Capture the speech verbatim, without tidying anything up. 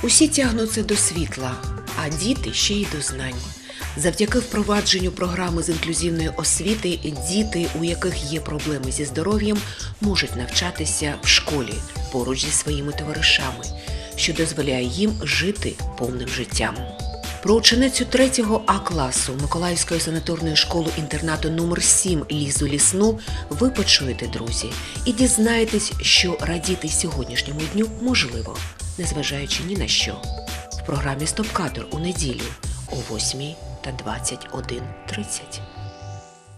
Усі тягнуться до світла, а діти ще й до знань. Завдяки впровадженню програми з інклюзивної освіти діти, у яких є проблеми зі здоров'ям, можуть навчатися в школі поруч зі своїми товаришами, що дозволяє їм жити повним життям. Про ученицю третього А класу Миколаївської санаторної школи-інтернату номер сім Лізу Лісну ви почуєте, друзі, і дізнаєтесь, що радіти сьогоднішньому дню можливо, незважаючи ні на що. В програмі «Стоп-кадр» у неділю о восьмій та двадцять один тридцять.